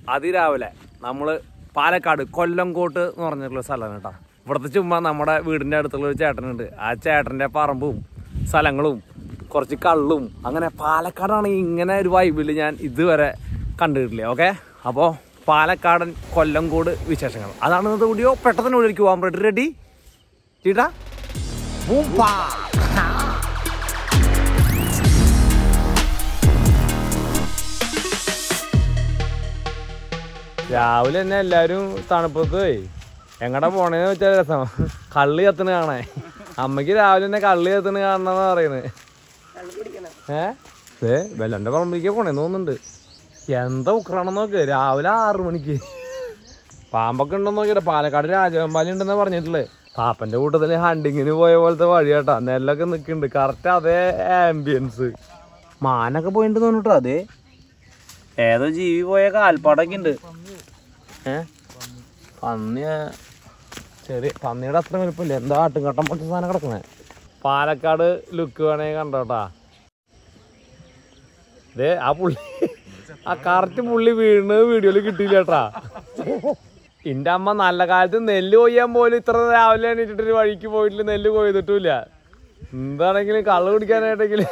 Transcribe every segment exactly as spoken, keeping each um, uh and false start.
അതിരാവിലെ നമ്മൾ പാലക്കാട് കൊല്ലങ്കോട്ട് എന്ന് പറഞ്ഞിട്ടുള്ള സ്ഥലമാണ് കേട്ടോ. ഇവിടുത്തെ ചുമ്മാ നമ്മുടെ വീടിൻ്റെ അടുത്തുള്ള ഒരു ചേട്ടനുണ്ട്. ആ ചേട്ടൻ്റെ പറമ്പും സ്ഥലങ്ങളും കുറച്ച് കള്ളും അങ്ങനെ പാലക്കാടാണെങ്കിൽ ഇങ്ങനെ ഒരു വൈബിൽ ഞാൻ ഇതുവരെ കണ്ടിട്ടില്ല. ഓക്കെ, അപ്പോൾ പാലക്കാടൻ കൊല്ലങ്കോട് വിശേഷങ്ങൾ അതാണ് ഇന്നത്തെ വീഡിയോ. പെട്ടെന്ന് ഉള്ളിലേക്ക് പോകാൻ റെഡി റെഡി ചീട്ടാ. രാവിലെ തന്നെ എല്ലാവരും തണുപ്പത്ത് എങ്ങടെ പോണേന്ന് വെച്ചാൽ രസം കള്ളി കത്തിന് കാണേ. അമ്മക്ക് രാവിലെ തന്നെ കള്ളി കത്തിന് കാണണമെന്ന് പറയുന്നത്. ഏ വെല്ലന്റെ പറമ്പിലേക്ക് പോണേന്ന് തോന്നുന്നുണ്ട്. എന്താ ഉക്രാണെന്ന് നോക്ക്, രാവിലെ ആറു മണിക്ക് പാമ്പൊക്കെ ഉണ്ടെന്ന് നോക്കിയാ. പാലക്കാട് രാജവെമ്പാലി ഉണ്ടെന്നാ പറഞ്ഞിട്ടുള്ളത്. പാപ്പന്റെ കൂട്ടത്തില് ഹണ്ടിങ്ങിന് പോയ പോലത്തെ വഴിയാട്ടാ. നെല്ലൊക്കെ നിക്കുന്നുണ്ട്. കറക്റ്റ് അതേ ആംബിയൻസ്. മാനൊക്കെ പോയിട്ടുണ്ട് തോന്നിട്ടോ. അതേ ഏതോ ജീവി പോയ കാൽപ്പാടൊക്കെ ഉണ്ട്. ഏ പന്നി ചെറിയ പന്നിയുടെ അത്ര വലുപ്പമില്ല. എന്താ ആട്ടുംകട്ടം പൊട്ട സാധനം കിടക്കണേ. പാലക്കാട് ലുക്ക് വേണമെങ്കിൽ കണ്ടോട്ടാ. ഇതേ ആ പുള്ളി ആ കറക്റ്റ് പുള്ളി വീഴുന്നത് വീഡിയോയിൽ കിട്ടിയില്ല കേട്ടാ. എൻ്റെ അമ്മ നല്ല കാലത്ത് നെല്ല് കൊയ്യാൻ പോലും ഇത്ര രാവിലെ എണീറ്റിട്ടൊരു വഴിക്ക് പോയിട്ടില്ല, നെല്ല് കൊയ്തിട്ടില്ല. എന്താണെങ്കിലും കള്ള് കുടിക്കാനായിട്ടെങ്കിലും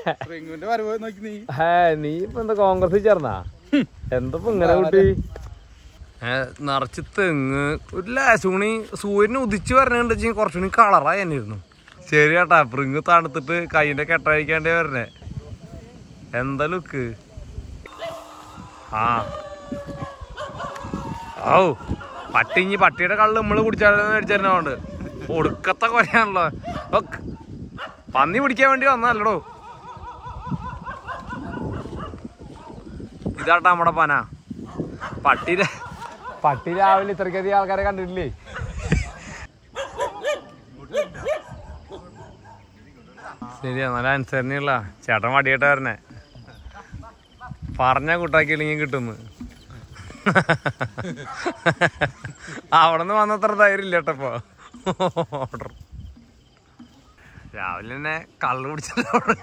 ഏ നീ ഇപ്പൊ എന്താ കോൺഗ്രസിൽ ചേർന്നാ? എന്താ ഇങ്ങനെ കുട്ടി? നിറച്ച് തെങ്ങ് ഒരു ലാശൂണി സൂര്യന് ഉദിച്ചു വരണുണ്ടെങ്കിൽ കുറച്ചുകൂടി കളറായി തന്നെ ഇരുന്നു. ശരിയാട്ടാ, പ്രിങ് തണുത്തിട്ട് കൈൻ്റെ കെട്ടഴിക്കാണ്ടേ വരണേ. എന്താ ലുക്ക്. ആ ഓ പട്ടിഞ്ഞി പട്ടിയുടെ കള്ള് നമ്മള് കുടിച്ചാലെന്ന് മേടിച്ചിരുന്നോണ്ട് ഒടുക്കത്തെ കൊറയാണല്ലോ. പന്നി പിടിക്കാൻ വേണ്ടി വന്നല്ലടോ. ഇതാട്ടാ നമ്മുടെ പന. പട്ടി പട്ടി രാവിലെ ഇത്രയ്ക്കധികം ആൾക്കാരെ കണ്ടിട്ടില്ലേ. ശരിയാ, നല്ല അനുസരണയുള്ള ചേട്ടൻ വടിയായിട്ട് വരണേ. പറഞ്ഞ കൂട്ടാക്കിയില്ലെങ്കിൽ കിട്ടുന്നു. അവിടെ നിന്ന് വന്നത്ര ധൈര്യം ഇല്ല കേട്ടപ്പോ. ഓർഡർ രാവിലെ തന്നെ കള്ളു കുടിച്ചിട്ട്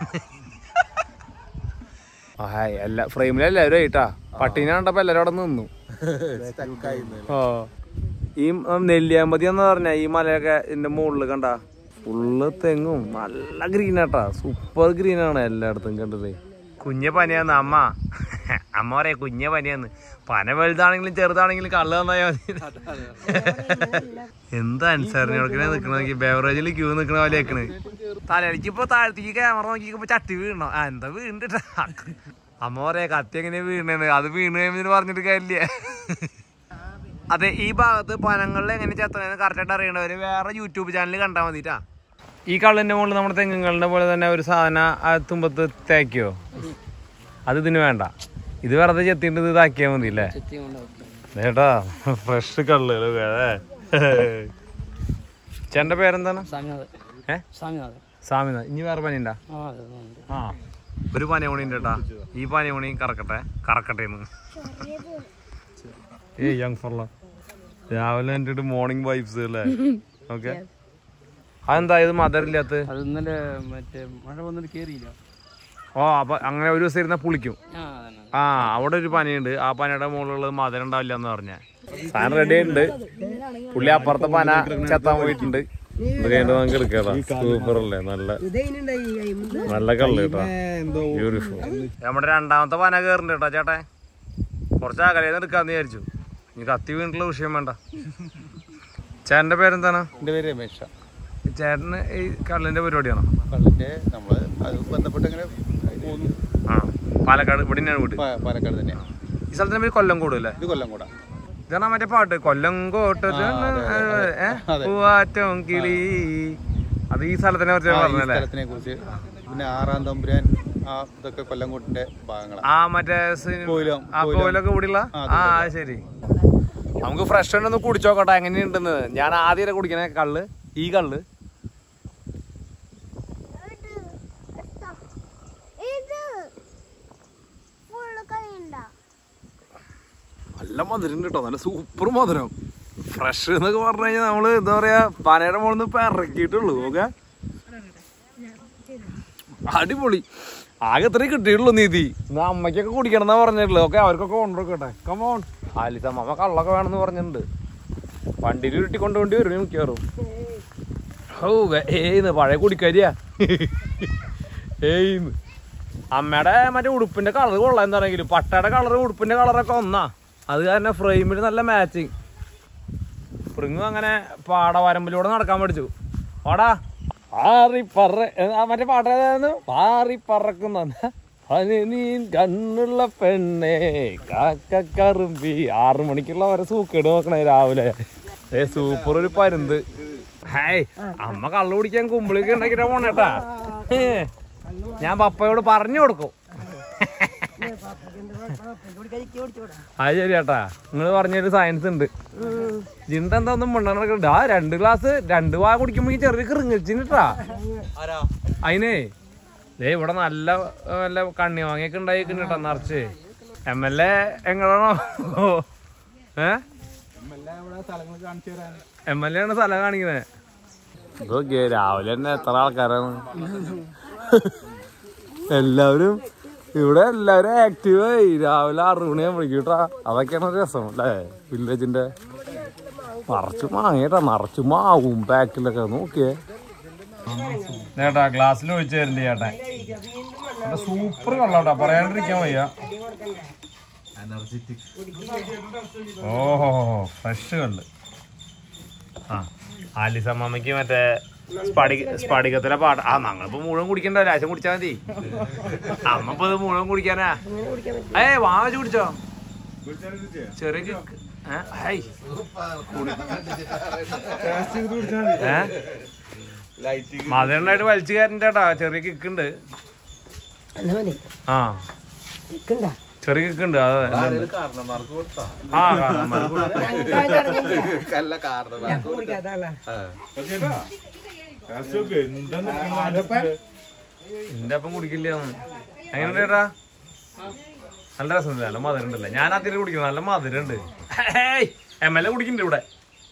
എല്ലാ ഫ്രെയിമിലെല്ലാവരും ആയിട്ടാ. പട്ടീനെ കണ്ടപ്പോ എല്ലാരും അവിടെ നിന്നു. ഓ ഈ നെല്ലിയാമ്പതി എന്ന് പറഞ്ഞ ഈ മലയൊക്കെ ഇതിന്റെ മുകളിൽ കണ്ട ഫുള്ള് തെങ്ങും നല്ല ഗ്രീനാട്ടാ. സൂപ്പർ ഗ്രീനാണ് എല്ലായിടത്തും കണ്ടത്. കുഞ്ഞ പനിയാന്ന് അമ്മ അമ്മ പറയാ കുഞ്ഞ പനിയാന്ന്. പന വലുതാണെങ്കിലും ചെറുതാണെങ്കിലും കള്ള് തന്നാ മതി. എന്താ അനുസരണ നിക്കണ ബെവറേജിൽ ക്യൂ നിക്കണ പോലെ നിക്കണ്. തലയിലേക്ക് ഇപ്പൊ താഴത്തേക്ക് ക്യാമറ നോക്കിയപ്പോ ചട്ടി വീണോ? ആ എന്താ വീണിട്ടാ. അമ്മ പറയാ കത്തി എങ്ങനെയാ വീണേന്ന്. അത് വീണ് കഴിയുമ്പോൾ പറഞ്ഞിട്ട് കാര്യമില്ല. അതെ, ഈ ഭാഗത്ത് പനങ്ങളിൽ എങ്ങനെ ചെത്തണെന്ന് കറക്റ്റായിട്ട് അറിയണവര് വേറെ യൂട്യൂബ് ചാനൽ കണ്ടാൽ മതിട്ടാ. ഈ കള്ളിന്റെ മുകളിൽ നമ്മുടെ തെങ്ങുകളുടെ പോലെ തന്നെ ഒരു സാധനം തുമ്പത്ത് തേക്കോ? അത് ഇതിന് വേണ്ട. ഇത് വെറുതെ ചെത്തിയിട്ട് ഇത് ഇതാക്കിയാൽ മതി അല്ലേ ചേട്ടാ. ഫ്രഷ് കള്ള്. ചേട്ടന്റെ പേരെന്താണ്? ഏ സ്വാമിനാഥ്. ഇനി വേറെ പനിയുണ്ടാ? ആ ഒരു പനയോണിണ്ട് കേട്ടാ. ഈ പനയോണി കറക്കട്ടെ കറക്കട്ടെ എന്ന്. ഏയ് യങ് ഫോർല രാവിലെ എൻ്റെ മോർണിംഗ് വൈബ്സ് അല്ലേ. ഓക്കെ, അതെന്താ ഇത് മദറില്ലാത്ത? ഓ അപ്പൊ അങ്ങനെ ഒരു ദിവസം ഇരുന്ന പുളിക്കും. ആ അവിടെ ഒരു പനയുണ്ട്. ആ പനയുടെ മുകളിലുള്ളത് മദർ ഉണ്ടാവില്ല എന്ന് പറഞ്ഞ സാധനം റെഡി ഉണ്ട്. പുള്ളി അപ്പുറത്തെ പന ചെത്താൻ പോയിട്ടുണ്ട്. ഇത് കഴിഞ്ഞിട്ട് നമുക്ക് എടുക്കാ. സൂപ്പർ അല്ലേ, നല്ല നല്ല കള്ള് കേട്ടാ, ബ്യൂട്ടിഫുൾ. നമ്മുടെ രണ്ടാമത്തെ പന കയറുന്നുണ്ട് കേട്ടാ ചേട്ടാ. കുറച്ച് അകലേന്ന് എടുക്കാന്ന് വിചാരിച്ചു. ഇനി കത്തി വീണിട്ടുള്ള വിഷയം വേണ്ട. ചേട്ടന്റെ പേരെന്താണ്? എന്റെ പേര് രമേശ്. ചേട്ടന് ഈ കള്ളിന്റെ പരിപാടിയാണോ? കള്ളിന്റെ നമ്മള് ബന്ധപ്പെട്ട് ആ പാലക്കാട് ഇവിടെ തന്നെയാണ് വീട്. പാലക്കാട് തന്നെയാണ്. ഈ സ്ഥലത്തിന്റെ പേര് കൊല്ലങ്കോട് അല്ലേ? ഇത് കൊല്ലങ്കോടാ. ഇതാണ് മറ്റേ പാട്ട് കൊല്ലങ്കോട്ട് പൂവാറ്റം കിളി. അത് ഈ സ്ഥലത്തിനെ കുറിച്ച് പറഞ്ഞല്ലേ? സ്ഥലത്തിനെ കുറിച്ച്. പിന്നെ ആറാം തമ്പുരാൻ ഇതൊക്കെ കൊല്ലങ്കോട്ടിന്റെ ഭാഗങ്ങളാണ്. ആ മറ്റേ ആ കോയിലൊക്കെ കൂടിയുള്ള. ആ ശരി. നമുക്ക് ഫ്രഷ് ഉണ്ടെന്ന് കുടിച്ചോക്കട്ടെ എങ്ങനെയുണ്ടെന്ന്. ഞാൻ ആദ്യം കുടിക്കണേ കള്ള്. ഈ കള്ള് നല്ല മധുരം കേട്ടോ, നല്ല സൂപ്പർ മധുരം. ഫ്രഷ് എന്നൊക്കെ പറഞ്ഞു കഴിഞ്ഞാൽ നമ്മള് എന്താ പറയാ പനയുടെ മുകളിൽ നിന്ന് ഇപ്പൊ ഇറക്കിയിട്ടുള്ളൂ. ഓക്കെ, അടിപൊളി. ആകെ ഇത്രയും കിട്ടിയിട്ടുള്ളൂ നീതി. എന്നാ അമ്മയ്ക്കൊക്കെ കുടിക്കണം എന്നാ പറഞ്ഞിട്ടുള്ളൂ. ഓക്കെ അവർക്കൊക്കെ കൊണ്ടുപോക്കട്ടെ. കമോൺ. ആലിസമ്മ കള്ളൊക്കെ വേണമെന്ന് പറഞ്ഞിട്ടുണ്ട്. വണ്ടിയിൽ ഉരുട്ടി കൊണ്ടുപോണ്ടി വരും മിക്കവാറും. ഓ ഏന്ന് പഴയ കുടിക്കരിയാ. ഏയ്ന്ന് അമ്മയുടെ മറ്റേ ഉടുപ്പിന്റെ കളർ കൊള്ളാം. എന്താണെങ്കിലും പട്ടയുടെ കളർ ഉടുപ്പിന്റെ കളറൊക്കെ ഒന്നാ. അത് കാരണം ഫ്രെയിമിൽ നല്ല മാച്ചിങ്. സ്പ്രിങ്ങും അങ്ങനെ പാടവരമ്പിലൂടെ നടക്കാൻ പഠിച്ചു. ഓടാ പാറി പറ മറ്റേ പാട്ടേതായിരുന്നു? പാറി പറക്കുന്ന നീ കണ്ണുള്ള പെണ്ണേ കാക്കറുമ്പി. ആറു മണിക്കുള്ള വരെ സൂക്കേട് നോക്കണേ രാവിലെ. ഏ സൂപ്പർ ഒരു പരുന്ത്. ഹായ് അമ്മ കള്ളു കുടിക്കാൻ കുമ്പിളിക്ക് ഉണ്ടാക്കിട്ടാ പോണേട്ടാ. ഞാൻ പപ്പയോട് പറഞ്ഞു കൊടുക്കും. അത് ശരിയാട്ടാ. നിങ്ങള് പറഞ്ഞൊരു സയൻസ് ഉണ്ട്. ജിന്ത എന്താ ഒന്നും മണ്ണ ആ രണ്ട് ഗ്ലാസ് രണ്ട് വാ കുടിക്കുമ്പോ ചെറിയ കിറിങ്ങിട്ടാ. അതിനേ ദേ ഇവിടെ നല്ല നല്ല കണ്ണി വാങ്ങിയൊക്കെ ഉണ്ടായിട്ടാ നിറച്ച്. എം എൽ എ എങ്ങനെയാണോ? ഏ എം എൽ എ ആണ് സ്ഥലം കാണിക്കുന്നത്. ഇതൊക്കെ രാവിലെ തന്നെ എത്ര ആൾക്കാരാണ് എല്ലാവരും ഇവിടെ. എല്ലാവരും ആക്റ്റീവായി രാവിലെ ആറു മണിയാൻ വിളിക്കൂട്ടാ. അതൊക്കെയാണ് രസം അല്ലേ വില്ലേജിന്റെ. നിറച്ചു മാങ്ങേട്ടാ, നിറച്ചു മാവും പാക്കിലൊക്കെ. നോക്കിയേ ചേട്ടാ ഗ്ലാസ്സിൽ ഒഴിച്ചു തരണ്ട ചേട്ടാ. സൂപ്പർ കള്ളാട്ടാ, പറയാണ്ടിരിക്കാൻ വയ്യ. ഓഹോ ഫ്രഷ് കള്ള്. ആ ആലിസമ്മയ്ക്ക് മറ്റേ സ്പടിക സ്പടികത്തിലെ പാട്ട്. ആ ഞങ്ങളിപ്പോ മുഴുവൻ കുടിക്കണ്ട, ലാശം കുടിച്ചാ മതി. അമ്മ ഇപ്പൊ ഇത് മുഴുവൻ കുടിക്കാനാ. ഏ വാ വെച്ച് കുടിച്ചോ. ചെറിയ മധുരണ്ടായിട്ട് വലിച്ചു കയറണ്ടേട്ടാ. ചെറിയ കിക്കുണ്ട്. ആ ചെറിയ കിക്കുണ്ട്. അതെ ആ എന്റെ അപ്പം കുടിക്കില്ല. എങ്ങനെ ചേട്ടാ? നല്ല രസമില്ല, നല്ല മധുരം ഉണ്ടല്ലേ. ഞാൻ അതിൽ കുടിക്കുന്നത് നല്ല മധുരം ഉണ്ട്. എം എൽ എ കുടിക്കുന്നുണ്ട് ഇവിടെ.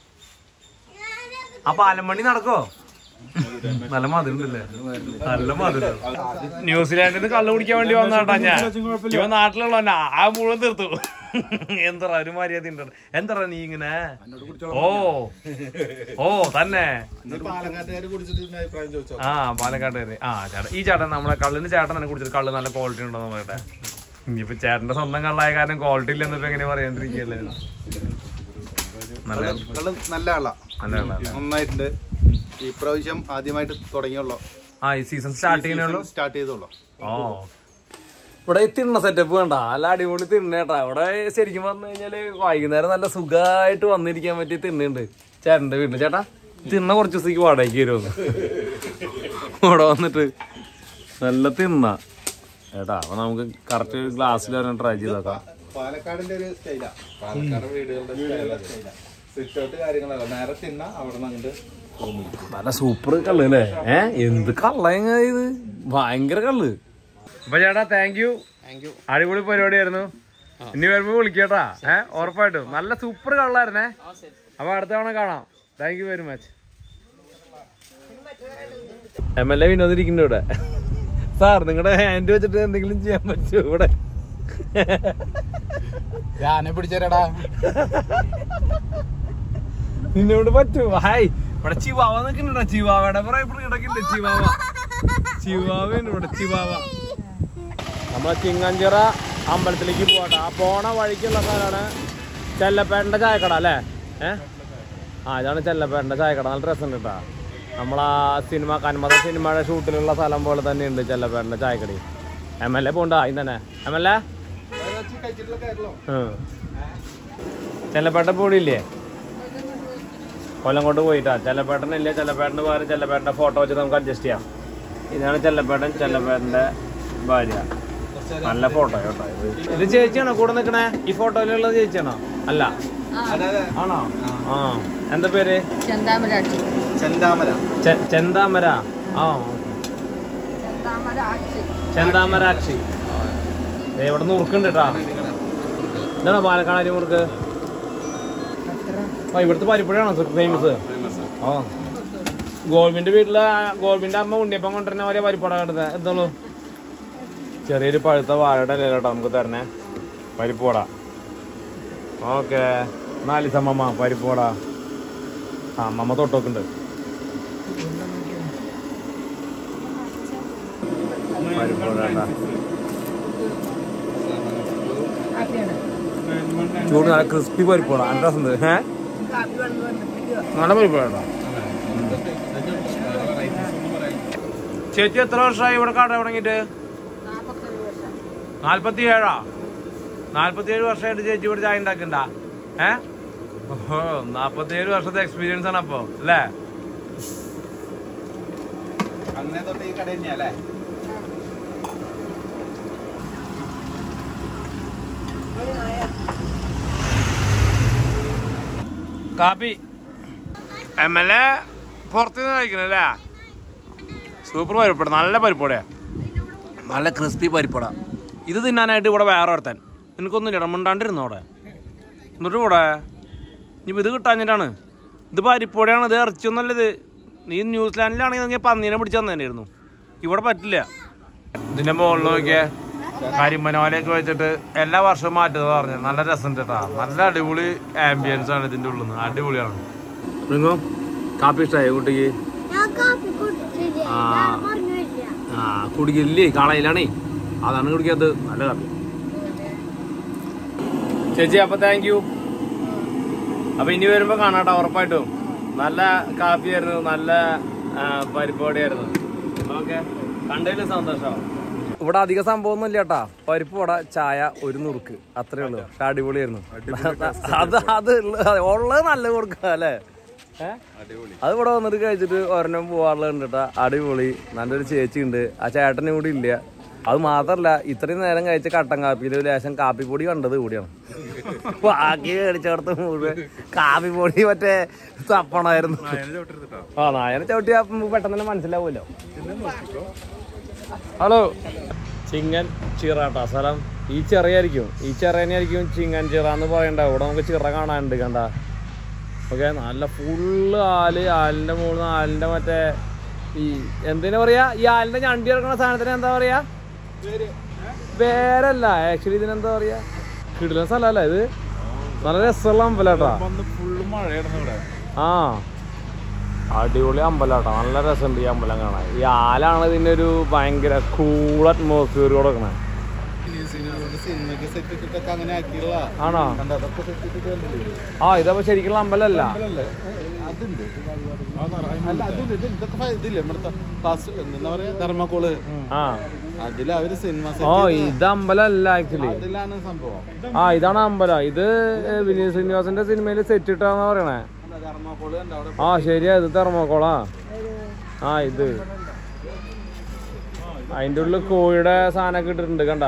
അപ്പൊ ആലമ്പണി നടക്കോ? നല്ല മധുരം ഉണ്ടല്ലേ, നല്ല മധുരം. ന്യൂസിലാൻഡിൽ നിന്ന് കള്ളു കുടിക്കാൻ വേണ്ടി വന്നാട്ടാ ഞാൻ. ഇവ നാട്ടിലുള്ള ആ മുഴുവൻ തീർത്തു. എന്താ ഒരു മര്യാദ ഉണ്ട്. എന്താ നീ ഇങ്ങനെ? ഓ ഓ തന്നെ. ആ പാലക്കാട്ടുകാര്. ആ ചേട്ടാ ഈ ചേട്ടൻ നമ്മളെ കള്ളിന് ചേട്ടൻ തന്നെ കുടിച്ചിട്ട് കള്ള് നല്ല ക്വാളിറ്റി ഉണ്ടോ നോക്കട്ടെ. ഇനിയിപ്പോ ചേട്ടന്റെ സ്വന്തം കള്ളായ കാരണം ക്വാളിറ്റി ഇല്ലെന്നിപ്പോ എങ്ങനെ പറയാണ്ടിരിക്കല്ലേ. നല്ല നല്ല കള്ള നന്നായിട്ടുണ്ട്. ഈ പ്രാവശ്യം ആദ്യമായിട്ട് തുടങ്ങിയുള്ളൂ. ആ ഈ സീസൺ സ്റ്റാർട്ട് ചെയ്യുന്നുള്ളൂ സ്റ്റാർട്ട് ചെയ്തോളൂ. ഓ ഇവിടെ തിണ്ണ സെറ്റപ്പ് വേണ്ട, നല്ല അടിപൊളി തിണ്ണേട്ടാ. ഇവിടെ ശരിക്കും പറഞ്ഞു കഴിഞ്ഞാല് വൈകുന്നേരം നല്ല സുഖമായിട്ട് വന്നിരിക്കാൻ പറ്റിയ തിണ്ണുണ്ട് ചേട്ടന്റെ വീട്ടില്. ചേട്ടാ തിണ്ണ കുറച്ച് ദിവസത്തേക്ക് വാടകയ്ക്ക് വരുമെന്ന് ഇവിടെ വന്നിട്ട് നല്ല തിണ്ണ ഏട്ടാ. അപ്പൊ നമുക്ക് കറക്റ്റ് ഗ്ലാസ്സിൽ വരാൻ ട്രൈ ചെയ്ത് നോക്കാം. പാലക്കാടിന്റെ ഒരു സ്റ്റൈലാ, പാലക്കാട് വീടുകളുടെ കാര്യങ്ങളല്ല. നേരെ തിണ്ണ അവിടെ നിന്ന് നല്ല സൂപ്പർ കള്ള് അല്ലേ. ഏ എന്ത് കള്ള ഇത്, ഭയങ്കര കള്ള്. അപ്പൊ ചേട്ടാ താങ്ക് യു, അടിപൊളി പരിപാടിയായിരുന്നു. ഇനി വരുമ്പോ വിളിക്കേട്ടാ. ഏഹ് ഉറപ്പായിട്ടും നല്ല സൂപ്പർ കള്ളായിരുന്നേ. അപ്പൊ അടുത്ത തവണ കാണാം. Thank you very much. M L A വിനോദിരിക്കുന്നു ഇവിടെ. സാർ നിങ്ങളുടെ ഹാൻഡ് വെച്ചിട്ട് എന്തെങ്കിലും ചെയ്യാൻ പറ്റുമോ ഇവിടെ? ഞാനെ പിടിച്ചേരാടാ. നിന്നോട് പറ്റുമോ? ഹായ് ഇവിടെ ചിവാവ നിൽക്കുന്നുണ്ടോ? ചിവാവയുടെ കിടക്കുന്നുണ്ട്. ചിവാവ ചിവാവയാണ് ഇവിടെ. ചിവാവ നമ്മളെ ചിങ്ങഞ്ചിറ അമ്പലത്തിലേക്ക് പോകട്ടെ. ആ പോണ വഴിക്കുള്ള സ്ഥലമാണ് ചെല്ലപ്പേട്ടൻ്റെ ചായക്കട അല്ലേ? ഏഹ് ആ ഇതാണ് ചെല്ലപ്പേട്ടൻ്റെ ചായക്കട. നല്ല രസമുണ്ട് കേട്ടോ. നമ്മളാ സിനിമ കന്മത സിനിമയുടെ ഷൂട്ടിലുള്ള സ്ഥലം പോലെ തന്നെയുണ്ട് ചെല്ലപ്പേട്ടൻ്റെ ചായക്കട. എം എൽ എ പോണ്ട അതിന് തന്നെ. എം എൽ എ ചെല്ലപ്പേട്ട പോടിയില്ലേ? കൊല്ലങ്കോട്ട് പോയിട്ടാ. ചെല്ലപ്പേട്ടനില്ലേ, ചെല്ലപ്പേട്ടന് പകരം ചെല്ലപ്പേട്ടൻ്റെ ഫോട്ടോ വെച്ച് നമുക്ക് അഡ്ജസ്റ്റ് ചെയ്യാം. ഇതാണ് ചെല്ലപ്പേട്ടൻ, ചെല്ലപ്പേട്ടൻ്റെ ഭാര്യ. നല്ല ഫോട്ടോ കേട്ടോ. ഇത് ചേച്ചിയാണോ കൂടെ നിൽക്കണേ? ഈ ഫോട്ടോയിലുള്ളത് ചേച്ചിയാണോ? അല്ല ആണോ? ആ എന്താ പേര്? ചെന്താമര. ചെന്താമര. ആ ചെന്താമരാക്ഷി. ഇവിടെ മുറുക്കുണ്ട് കേട്ടാ. ഇതാണോ പാലക്കാട് അരി മുറുക്ക്? ആ ഇവിടുത്തെ പരിപ്പുഴയാണോ ഫേമസ്? ആ ഗോൾബിന്റെ വീട്ടിലെ ഗോൾബിന്റെ അമ്മ ഉണ്ണിയപ്പം കൊണ്ടുവരുന്ന പോലെ പരിപ്പട കണ്ടത്. എന്തോളൂ ചെറിയൊരു പഴുത്ത വാഴയുടെ ഇല കേട്ടോ നമുക്ക് തരണേ. പരിപ്പ് വട. ഓക്കെ നാല് സമ്മ പരിപ്പ് വട. ആ അമ്മമ്മ തൊട്ടൊക്കെയുണ്ട്. പരിപ്പ് വട ചൂട് നല്ല ക്രിസ്പി പരിപ്പ് വട. നല്ല രസം. ഏ നല്ല പരിപ്പ് വട. ചേച്ചി എത്ര വർഷമായി ഇവിടെ കട തുടങ്ങിയിട്ട്? നാല്പത്തി ഏഴാ നാല്പത്തി ഏഴ് വർഷമായിട്ട് ചേച്ചി ഇവിടെ ചായ ഉണ്ടാക്കണ്ട? ഏഹ് ഓഹോ നാപ്പത്തി ഏഴ് വർഷത്തെ എക്സ്പീരിയൻസ് ആണ് അപ്പൊ അല്ലേ? അങ്ങനെ തൊട്ട് ഈ കട തന്നെയല്ലേ? കാപ്പി എം എൽ എ പുറത്തുനിന്ന് കഴിക്കണല്ലേ? സൂപ്പർ പരിപ്പട. നല്ല പരിപ്പടയാ. നല്ല ക്രിസ്പി പരിപ്പട. ഇത് തിന്നാനായിട്ട് ഇവിടെ വേറെ ഒരുത്തൻ എനിക്കൊന്നും ഇടമുണ്ടാണ്ടിരുന്നു അവിടെ. എന്നിട്ട് ഇവിടെ ഇനിയിപ്പോൾ ഇത് കിട്ടാഞ്ഞിട്ടാണ്. ഇത് പരിപ്പടയാണ്. ഇത് ഇറച്ചിയൊന്നുമല്ല. ഇത് നീ ന്യൂസിലാൻഡിലാണെങ്കിൽ പന്നീനെ പിടിച്ചു തന്നേനായിരുന്നു. ഇവിടെ പറ്റില്ല. ഇതിൻ്റെ മുകളിൽ നോക്കിയാൽ കരിമ്പനോലയൊക്കെ വെച്ചിട്ട് എല്ലാ വർഷവും മാറ്റുന്നത് പറഞ്ഞു. നല്ല രസം ചേട്ടാ. നല്ല അടിപൊളി ആംബിയൻസ് ആണ് ഇതിൻ്റെ ഉള്ളിൽ നിന്ന്. അടിപൊളിയാണ്. നിങ്ങോ കാപ്പി ഇഷ്ടമായി കുട്ടിക്ക്? ആ ആ കുടിക്കില്ലേ? കളയിലാണേ. അതാണ് കുടിക്കാത്തത്. നല്ല കാപ്പി. ചേച്ചി അപ്പൊ താങ്ക് യു. അപ്പൊ ഇനി വരുമ്പോ കാണാട്ടോ ഉറപ്പായിട്ടും. നല്ല കാപ്പി ആയിരുന്നു. നല്ല പരിപ്പുവടയായിരുന്നു. ഓക്കെ കണ്ടതിൽ സന്തോഷം. ഇവിടെ അധിക സംഭവം ഒന്നും ഇല്ല കേട്ടാ. പരിപ്പ് വട, ചായ, ഒരു നുറുക്ക്, അത്രേ ഉള്ളൂ. പക്ഷെ അടിപൊളിയായിരുന്നു. അത് അത് ഉള്ളത് നല്ല കൊടുക്കുക അല്ലേ? ഏഹ് അത് ഇവിടെ വന്നിട്ട് കഴിച്ചിട്ട് ഒരെണ്ണം പോവാറുള്ളത് കേട്ടാ. അടിപൊളി. നല്ലൊരു ചേച്ചി ഉണ്ട്. ആ ചേട്ടനും കൂടി ഇല്ല. അത് മാത്രല്ല ഇത്രയും നേരം കഴിച്ച കട്ടൻ കാപ്പിയിൽ ലേശം കാപ്പിപ്പൊടി കണ്ടത് കൂടിയാണ്. ബാക്കി മേടിച്ചോടത്ത് മുഴുവൻ കാപ്പിപ്പൊടി മറ്റേ തപ്പണായിരുന്നു. ആ നായനെ ചവിട്ടി പെട്ടെന്ന് തന്നെ മനസ്സിലാവുമല്ലോ. ഹലോ ചിങ്ങൻ ചിറാട്ടാ സ്ഥലം. ഈ ചെറിയായിരിക്കും. ഈ ചെറിയനായിരിക്കും ചിങ്ങൻ ചിറ എന്ന് പറയണ്ട. ഇവിടെ നമുക്ക് ചിറ കാണാനുണ്ട് കണ്ട. ഓക്കെ നല്ല ഫുള്ള് ആല്. ആലിന്റെ മുകളിൽ ആലിന്റെ മറ്റേ ഈ എന്തിനാ പറയാ, ഈ ആലിന്റെ ഞണ്ടി ഇറക്കണ സാധനത്തിന് എന്താ പറയാ? വേരല്ല ആക്ച്വലി ഇതിനെന്താ പറയാ? കിടിലൻ സ്ഥലമല്ല ഇത്. നല്ല രസമുള്ള അമ്പലാട്ടാ. ആ അടിപൊളി അമ്പലാട്ടാ. നല്ല രസമുണ്ട് ഈ അമ്പലം കാണാൻ. ഈ ആലാണ് ഇതിന്റെ ഒരു ഭയങ്കര കൂൾ അറ്റ്മോസ്ഫിയർ കൊടുക്കണേ. ആണോ? ആ ഇതപ്പോ ശരിക്കുള്ള അമ്പലല്ല. ഓ ഇത് അമ്പലല്ല ആക്ച്വലി. ആ ഇതാണ് അമ്പലം. ഇത് വിനീത് ശ്രീനിവാസന്റെ സിനിമയില് സെറ്റ് ഇട്ടാന്ന് പറയണേ. ആ ശരിയാ ഇത് തെർമോക്കോളാ. ആ ഇത് അതിന്റെ ഉള്ളിൽ കോഴിയുടെ സാധനമൊക്കെ ഇട്ടിട്ടുണ്ട് കണ്ട.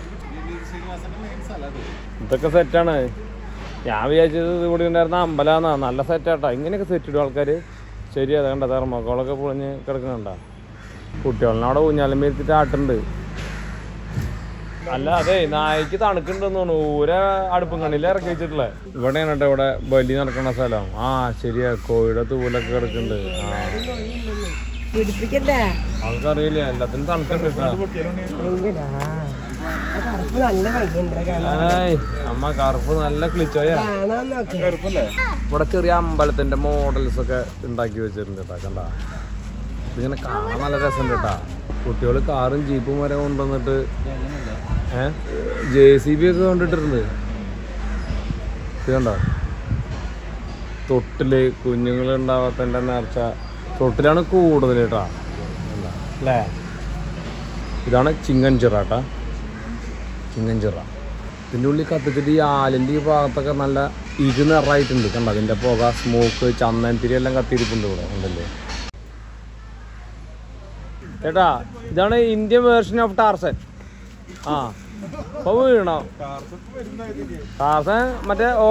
ഇതൊക്കെ സെറ്റാണ്. ഞാൻ വിചാരിച്ചത് ഇത് കൂടി ഉണ്ടായിരുന്ന അമ്പലാന്നാ. നല്ല സെറ്റാട്ടാ. ഇങ്ങനെയൊക്കെ സെറ്റ് ഇടും ആൾക്കാര്. ശരിയാ കണ്ട തെർമോക്കോളൊക്കെ പൊളിഞ്ഞ് കിടക്കുന്നുണ്ട. കുട്ടികളിനവിടെ ഊഞ്ഞാലും മേടിച്ചിട്ട് ആട്ടുണ്ട്. അല്ല അതെ നായ്ക്ക് തണുക്കുണ്ടെന്ന് തോന്നുന്നു. ഊര അടുപ്പും കണ്ണിൽ ഇറക്കി വെച്ചിട്ടില്ലേ. ഇവിടെയാണ് കേട്ടോ ഇവിടെ ബലി നടക്കുന്ന സ്ഥലം. ആ ശരിയാ കോഴിയുടെ തൂലൊക്കെ കിടക്കുന്നുണ്ട്. ആൾക്കറിയില്ല എല്ലാത്തിനും തണുക്കുണ്ട്. അമ്മ കറുപ്പ് നല്ല ക്ലിച്ചോയാ. ഇവിടെ ചെറിയ അമ്പലത്തിന്റെ മോഡൽസ് ഒക്കെ ഉണ്ടാക്കി വെച്ചിട്ടുണ്ട് കേട്ടാ. കണ്ട ഇതിങ്ങനെ കാണാൻ നല്ല രസം കേട്ടാ. കുട്ടികൾ കാറും ജീപ്പും വരെ കൊണ്ടുവന്നിട്ട് ഏഹ് ജെ സി ബി ഒക്കെ കൊണ്ടിട്ടിട്ടുണ്ട്. ഇത് കണ്ടോ തൊട്ടില് കുഞ്ഞുങ്ങൾ ഉണ്ടാവാത്തതിന്റെ നേർച്ച തൊട്ടിലാണ് കൂടുതൽ കേട്ടാ. അല്ലേ ഇതാണ് ചിങ്ങൻ ചിറ കേട്ടാ. ചിങ്ങൻ ചിറ. ഇതിൻ്റെ ഉള്ളിൽ കത്തിച്ചിട്ട് ഈ ആലിൻ്റെ ഈ ഭാഗത്തൊക്കെ നല്ല ഇരു നിറായിട്ടുണ്ട് കണ്ട. അതിൻ്റെ പുക സ്മോക്ക് ചന്ദനത്തിരി എല്ലാം കത്തിയിരിപ്പുണ്ട് ഇവിടെ ഉണ്ടല്ലേ ചേട്ടാ. ഇതാണ് ഇന്ത്യൻ വേർഷൻ ഓഫ് ടാർസൻ. ആ അപ്പൊ വീണോ ടാർസൻ മറ്റേ ഓ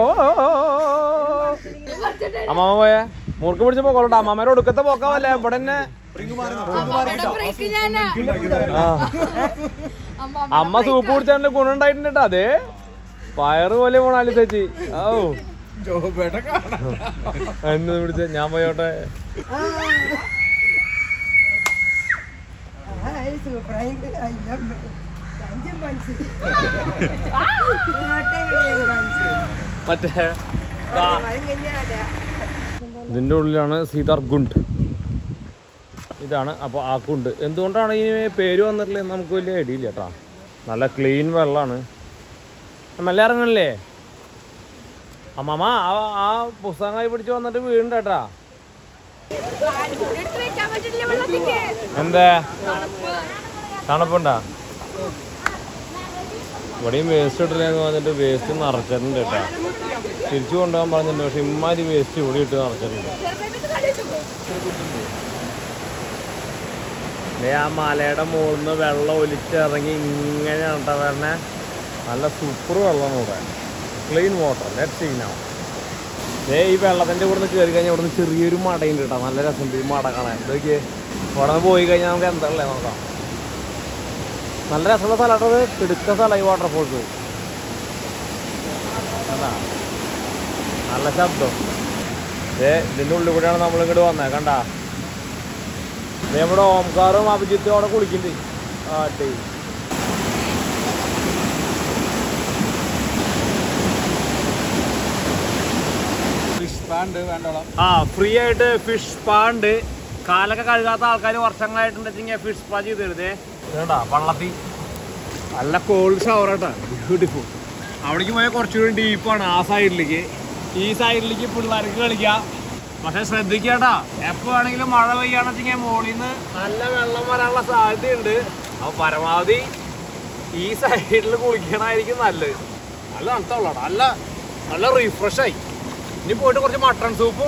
അമ്മാമ പോയേ മൂർക്ക് പിടിച്ച് പോക്കോളൂട്ടോ. അമ്മാമേരെ ഒടുക്കത്തെ പോക്കാവല്ലേ ഇവിടെ തന്നെ. അമ്മ സൂപ്പ് കുടിച്ചാൽ ഗുണം ഉണ്ടായിട്ടുണ്ട് കേട്ടോ. അതെ പയറ് പോലെ പോണാലി ചേച്ചി. ഓ എന്ന് പിടിച്ച ഞാൻ പോയോട്ടെ. മറ്റേ ഇതിൻ്റെ ഉള്ളിലാണ് സീതാർ ഗുണ്ട്. ഇതാണ് അപ്പോൾ ആ കുണ്ട്. എന്തുകൊണ്ടാണ് ഈ പേര് വന്നിട്ടില്ലെന്ന് നമുക്ക് വലിയ ഐഡിയ ഇല്ല കേട്ടോ. നല്ല ക്ലീൻ വെള്ളമാണ്. നല്ല ഇറങ്ങണില്ലേ അമ്മമ്മ? ആ ആ പുസ്തകം കൈ പിടിച്ച് വന്നിട്ട് വീഴുണ്ട് കേട്ടാ. എന്താ തണുപ്പുണ്ടാ? ഇവിടെയും വേസ്റ്റ് ഇട്ടില്ലെന്ന് പറഞ്ഞിട്ട് വേസ്റ്റ് നിറച്ചിട്ടുണ്ട് കേട്ടാ. തിരിച്ചു കൊണ്ടുപോകാൻ പറഞ്ഞിട്ടുണ്ട്. പക്ഷെ ഇമ്മാതിരി വേസ്റ്റ് ഇവിടെ ഇട്ട് നിറച്ചിട്ടുണ്ട്. ആ മലയുടെ മുകളിൽ നിന്ന് വെള്ളം ഒലിച്ചിറങ്ങി ഇങ്ങനെയാണ് കേട്ടോ വരണേ. നല്ല സൂപ്പർ വെള്ളമാണ് ഇവിടെ. Clean water. Let's see now. ദേ ഈ വെള്ളത്തിൻ്റെ ഇവിടെ നിന്ന് കയറി കഴിഞ്ഞാൽ ഇവിടെ നിന്ന് ചെറിയൊരു മടയുണ്ട് കേട്ടോ. നല്ല രസമുണ്ട് ഈ മട കാണാൻ. ഇതൊക്കെ ഇവിടെ നിന്ന് പോയി കഴിഞ്ഞാൽ നമുക്ക് എന്താണല്ലേ നോക്കാം. നല്ല രസമുള്ള സ്ഥലമായിട്ടത്. കിടുക്ക സ്ഥലം ഈ വാട്ടർഫോൾസ്. എന്താ നല്ല ശബ്ദം. ഏ ഇതിൻ്റെ ഉള്ളിൽ കൂടെയാണ് നമ്മളിങ്ങോട്ട് വന്നത്. കണ്ടാ നമ്മുടെ ഓംകാറും അഭിജിത്തും അവിടെ കുളിക്കുന്നുണ്ട്. ആ ടീ ആ ഫ്രീ ആയിട്ട് ഫിഷ് പാണ്ട്. കാലൊക്കെ കഴുകാത്ത ആൾക്കാർ വർഷങ്ങളായിട്ടുണ്ടെങ്കിൽ ഫിഷ് സ്പാ ചെയ്ത് തരുതേ. കേട്ടാ വള്ളത്തിൽ നല്ല കോൾഡ് ഷവർ കേട്ടാ. ബ്യൂട്ടിഫുൾ. അവിടേക്ക് പോയാൽ കുറച്ചുകൂടി ഡീപ്പാണ്. ആ സൈഡിലേക്ക് ഈ സൈഡിലേക്ക് പിള്ളേർക്ക് കളിക്കാം. പക്ഷെ ശ്രദ്ധിക്കട്ടാ, എപ്പോ വേണമെങ്കിലും മഴ പെയ്യാന്ന് വെച്ചാൽ മുകളിൽ നിന്ന് നല്ല വെള്ളം വരാനുള്ള സാധ്യതയുണ്ട്. അപ്പൊ പരമാവധി ഈ സൈഡിൽ കുളിക്കണമായിരിക്കും നല്ലത്. നല്ല തണുത്തുള്ള നല്ല നല്ല റീഫ്രഷായി. ഇനി പോയിട്ട് കുറച്ച് മട്ടൺ സൂപ്പും.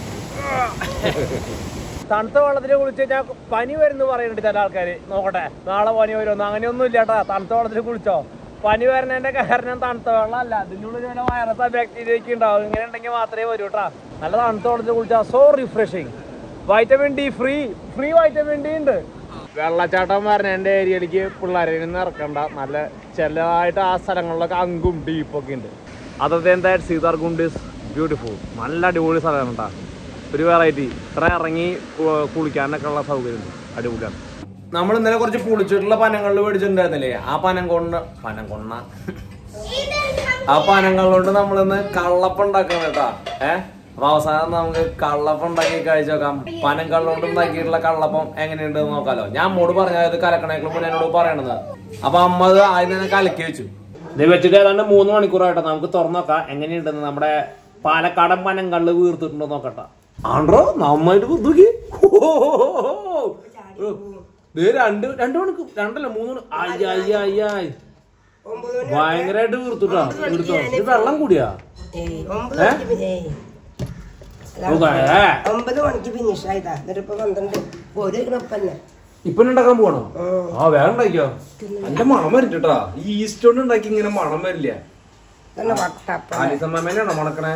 തണുത്ത വെള്ളത്തിൽ കുളിച്ച് കഴിഞ്ഞാൽ പനി വരുന്നു പറയുന്നുണ്ട് ചില ആൾക്കാർ. നോക്കട്ടെ നാളെ പനി വരുമെന്ന്. അങ്ങനെയൊന്നും ഇല്ല കേട്ടാ. തണുത്ത വെള്ളത്തിൽ കുളിച്ചോ. പനി വരുന്നതിന്റെ കാരണം തണുത്ത വെള്ളം അല്ല. അതിനുള്ളിൽ ചില വൈറസ് ബാക്ടീരിയ ഒക്കെ ഉണ്ടാവും. ഇങ്ങനെ ഉണ്ടെങ്കിൽ മാത്രമേ വരൂ കേട്ടാ. നല്ല തണുത്ത വെള്ളത്തിൽ കുളിച്ചാൽ so refreshing. Vitamin D free free vitamin D ഉണ്ട്. വെള്ളച്ചാട്ടം വരുന്നതിൻ്റെ ഏരിയയിലേക്ക് പിള്ളേരെ നിന്ന് ഇറക്കണ്ട. നല്ല ചിലതായിട്ട് ആ സ്ഥലങ്ങളിലൊക്കെ അങ്കും ഡീപ്പൊക്കെ ഉണ്ട്. Other than that Seetharkund is beautiful. നല്ല അടിപൊളി സ്ഥലമാണ് കേട്ടോ. ഒരു വെറൈറ്റി. ഇത്ര ഇറങ്ങി കുളിക്കാനൊക്കെ ഉള്ള സൗകര്യം ഉണ്ട്. അടിപൊളിയാണ്. നമ്മൾ ഇന്നലെ കുറച്ച് പുളിച്ചിട്ടുള്ള പനങ്ങളിൽ മേടിച്ചിട്ടുണ്ടായിരുന്നില്ലേ? ആ പനം കൊണ്ട് പനം കൊണ്ണ ആ പനങ്ങളുകൊണ്ട് നമ്മളിന്ന് കള്ളപ്പം ഉണ്ടാക്കണം കേട്ടാ. ഏഹ് അപ്പൊ അവസാനം നമുക്ക് കള്ളപ്പം ഉണ്ടാക്കി കഴിച്ചു നോക്കാം. പനം കള്ളുകൊണ്ട് ഉണ്ടാക്കിയിട്ടുള്ള കള്ളപ്പം എങ്ങനെയുണ്ടെന്ന് നോക്കാലോ. ഞാൻ അമ്മോട് പറഞ്ഞത് കലക്കണേക്കളും മുന്നേ എന്നോട് പറയണത്. അപ്പൊ അമ്മ അത് ആദ്യം തന്നെ കലക്കി വെച്ചു. ഇത് വെച്ചിട്ട് ഏതാണ്ട് മൂന്ന് മണിക്കൂറായിട്ടോ. നമുക്ക് തുറന്നു നോക്കാം എങ്ങനെയുണ്ടെന്ന്. നമ്മുടെ പാലക്കാടൻ പനം കള്ള് വീർത്തിട്ടുണ്ടോ നോക്കട്ടെ. ആണ്ടോ നന്നായിട്ട് വീർത്തുക്കി. രണ്ട് രണ്ട് മണിക്കൂർ രണ്ടല്ല മൂന്ന് അയ്യ അയ്യ അയ്യായി ഭയങ്കരമായിട്ട് വീർത്തുട്ടാ. വീർത്തോ ഇത് വെള്ളം കൂടിയാ? ഇപ്പൊ ഉണ്ടാക്കാൻ പോകണോ? ആ വേറെ ഉണ്ടാക്കിയോ? എന്റെ മണം വരിട്ടാ. ഈ ഈസ്റ്റ് കൊണ്ട് ഉണ്ടാക്കി ഇങ്ങനെ മണം വരില്ല. ആലിസമ്മേനാണോ മണക്കണേ?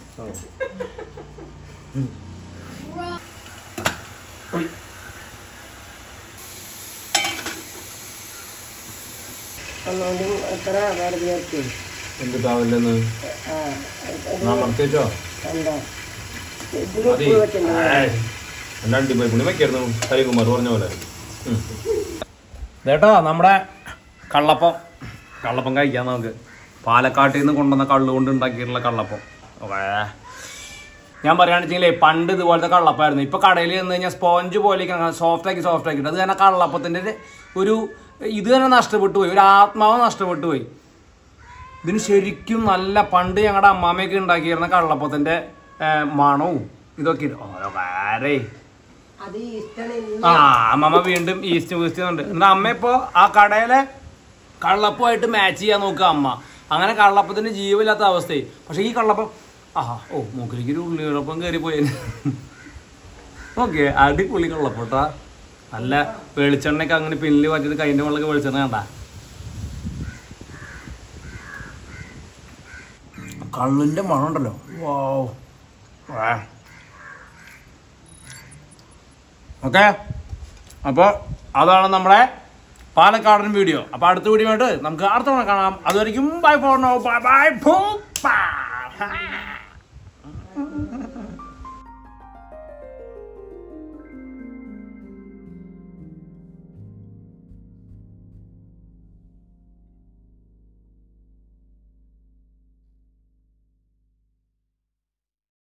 എന്ത് താവില്ലെന്ന് മറത്തിച്ചോ? അണ്ടിപ്പോയി വെക്കായിരുന്നു ഹരികുമാർ പറഞ്ഞ പോലെ. കേട്ടോ നമ്മുടെ കള്ളപ്പം കള്ളപ്പം കഴിക്കാം നമുക്ക്. പാലക്കാട്ടിൽ നിന്ന് കൊണ്ടുവന്ന കള്ളു കൊണ്ട് ഉണ്ടാക്കിയിട്ടുള്ള കള്ളപ്പം. ഞാൻ പറയുകയാണെന്ന് വെച്ചെങ്കിലേ പണ്ട് ഇതുപോലത്തെ കള്ളപ്പമായിരുന്നു. ഇപ്പൊ കടയിൽ ചെന്ന് കഴിഞ്ഞാൽ സ്പോഞ്ച് പോലെ സോഫ്റ്റ് ആക്കി സോഫ്റ്റ് ആക്കിയിട്ട് അത് തന്നെ കള്ളപ്പത്തിന്റെ ഒരു ഇത് തന്നെ നഷ്ടപ്പെട്ടു പോയി. ഒരു ആത്മാവ് നഷ്ടപ്പെട്ടു പോയി. ഇതിന് ശരിക്കും നല്ല പണ്ട് ഞങ്ങളുടെ അമ്മാമ്മയൊക്കെ ഉണ്ടാക്കിയിരുന്ന കള്ളപ്പത്തിന്റെ മണവും ഇതൊക്കെ ഓരോ കാരേ. ആ അമ്മമ്മ വീണ്ടും ഈസ്റ്റ് വീസ്റ്റ് ഉണ്ട്. എന്നാ അമ്മ ഇപ്പോ ആ കടയിലെ കള്ളപ്പമായിട്ട് മാച്ച് ചെയ്യാൻ നോക്കുക അമ്മ. അങ്ങനെ കള്ളപ്പത്തിന് ജീവമില്ലാത്ത അവസ്ഥയായി. പക്ഷെ ഈ കള്ളപ്പം ആഹാ ഓ മൂക്കിലേക്ക് ഒരു ഉള്ളികളപ്പം കയറി പോയ. ഓക്കെ അടിപൊളി കള്ളപ്പട്ടാ. നല്ല വെളിച്ചെണ്ണയൊക്കെ അങ്ങനെ പിന്നില് പറ്റിയിട്ട് കൈൻ്റെ വെള്ളമൊക്കെ വെളിച്ചെണ്ണ കണ്ട. കള്ളിൻ്റെ മണം ഉണ്ടല്ലോ. വാ ഓക്കെ. അപ്പോൾ അതാണ് നമ്മുടെ പാലക്കാടൻ വീഡിയോ. അപ്പോൾ അടുത്ത വീഡിയോ ആയിട്ട് നമുക്ക് അടുത്ത തവണ കാണാം. അതുവരെയും bye for now. Bye by.